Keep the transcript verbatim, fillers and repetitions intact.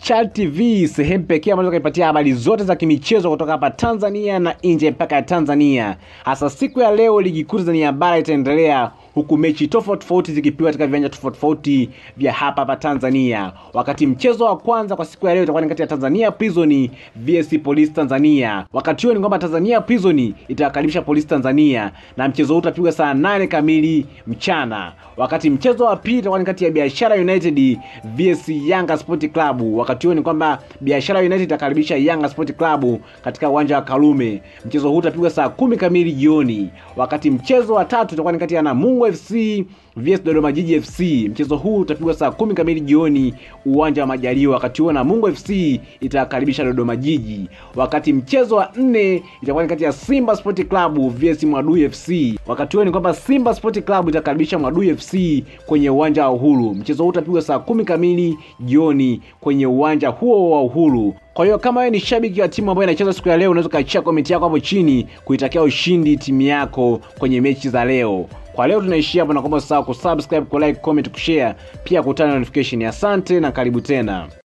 Chal T V, sehemu pekee ambayo kaipatia habari zote za kimichezo kutoka hapa Tanzania na nje mpaka ya Tanzania. Hasa siku ya leo ligi kuu Tanzania bara itaendelea, huku mechi tofauti tofauti zikipigwa katika viwanja tofauti tofauti vya hapa hapa Tanzania. Wakati mchezo wa kwanza kwa siku ya leo itakuwa ni kati ya Tanzania Prison versus Police Tanzania. Wakati huo ni kwamba Tanzania Prison itawakaribisha Police Tanzania na mchezo huu utapigwa saa nane kamili mchana. Wakati mchezo wa pili itakuwa ni kati ya Biashara United versus Yanga Sport Club. Wakati huo ni kwamba Biashara United itakaribisha Yanga Sport Club katika uwanja wa Karume. Mchezo huu utapigwa saa kumi kamili jioni. Wakati mchezo wa tatu itakuwa ni kati ya Namungo F C versus Dodoma Jiji F C. Mchezo huu utapigwa saa kumi kamili jioni uwanja wa Majaliwa. Wakati huo Namungo F C itakaribisha Dodoma Jiji. Wakati mchezo wa nne itakuwa ni kati ya Simba Sport Club versus Mwadui F C. Wakati huo ni kwamba Simba Sport Club itakaribisha Mwadui F C kwenye uwanja wa Uhuru. Mchezo huu utapigwa saa kumi kamili jioni kwenye uwanja huo wa Uhuru. Kwa hiyo kama wewe ni shabiki wa timu ambayo inacheza siku ya leo, unaweza kuachia comment yako hapo chini kuitakia ushindi timu yako kwenye mechi za leo. Kwa leo tunaishia hapo, na kuomba usisahau kusubscribe, ku like, comment, kushare, pia kutana notification. Asante na karibu tena.